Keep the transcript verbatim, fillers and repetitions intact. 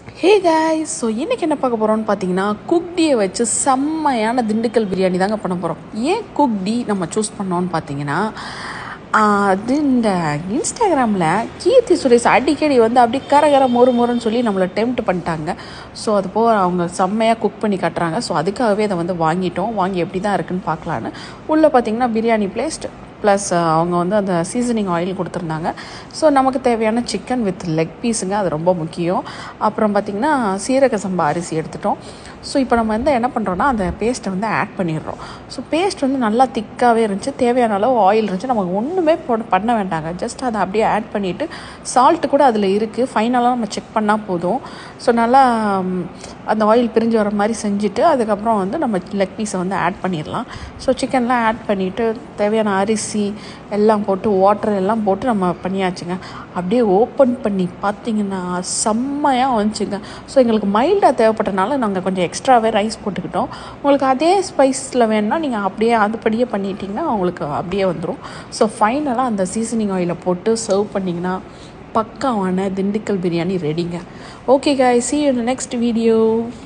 ஹே guys, so இன்றைக்கி என்ன பார்க்க போகிறோம்னு பார்த்தீங்கன்னா குக்டியை வச்சு செம்மையான திண்டுக்கல் பிரியாணி தாங்க பண்ண போகிறோம். ஏன் குக்டி நம்ம சூஸ் பண்ணோன்னு பார்த்தீங்கன்னா, அது இந்த இன்ஸ்டாகிராமில் கீர்த்தி சுரேஷ் அடிக்கடி வந்து அப்படி கர கர மொறு மொறுன்னு சொல்லி நம்மளை டெம்ப்ட் பண்ணிட்டாங்க. ஸோ அது போக அவங்க செம்மையாக குக் பண்ணி காட்டுறாங்க. ஸோ அதுக்காகவே அதை வந்து வாங்கிட்டோம். வாங்கி எப்படி தான் இருக்குன்னு பார்க்கலான்னு உள்ளே பார்த்தீங்கன்னா பிரியாணி பிளேஸ்ட் ப்ளஸ் அவங்க வந்து அந்த சீசனிங் ஆயில் கொடுத்துருந்தாங்க. ஸோ நமக்கு தேவையான சிக்கன் வித் லெக் பீஸுங்க, அது ரொம்ப முக்கியம். அப்புறம் பார்த்திங்கன்னா சீரக சம்பா அரிசி எடுத்துட்டோம். ஸோ இப்போ நம்ம வந்து என்ன பண்ணுறோன்னா அந்த பேஸ்ட்டை வந்து ஆட் பண்ணிடுறோம். ஸோ பேஸ்ட் வந்து நல்லா திக்காகவே இருந்துச்சு, தேவையான அளவு ஆயில் இருந்துச்சு. நமக்கு ஒன்றுமே போட பண்ண வேண்டாங்க, ஜஸ்ட் அதை அப்படியே ஆட் பண்ணிவிட்டு சால்ட்டு கூட அதில் இருக்குது, ஃபைனலாக நம்ம செக் பண்ணால் போதும். ஸோ நல்லா அந்த ஆயில் பிரிஞ்சு வர மாதிரி செஞ்சுட்டு அதுக்கப்புறம் வந்து நம்ம லெக் பீஸை வந்து ஆட் பண்ணிடலாம். ஸோ சிக்கன்லாம் ஆட் பண்ணிவிட்டு தேவையான அரிசி எல்லாம் போட்டு வாட்டர் எல்லாம் போட்டு நம்ம பண்ணியாச்சுங்க. அப்படியே ஓப்பன் பண்ணி பார்த்திங்கன்னா செம்மையாக வந்துச்சுங்க. ஸோ எங்களுக்கு மைல்டாக தேவைப்பட்டனால நாங்கள் கொஞ்சம் எக்ஸ்ட்ராவே ரைஸ் போட்டுக்கிட்டோம். உங்களுக்கு அதே ஸ்பைஸில் வேணுன்னா நீங்கள் அப்படியே அதுபடியே பண்ணிட்டீங்கன்னா உங்களுக்கு அப்படியே வந்துடும். ஸோ ஃபைனலாக அந்த சீசனிங் ஆயிலை போட்டு சர்வ் பண்ணிங்கன்னா பக்காவான திண்டுக்கல் பிரியாணி ரெடிங்க. Okay guys, see you in the next video.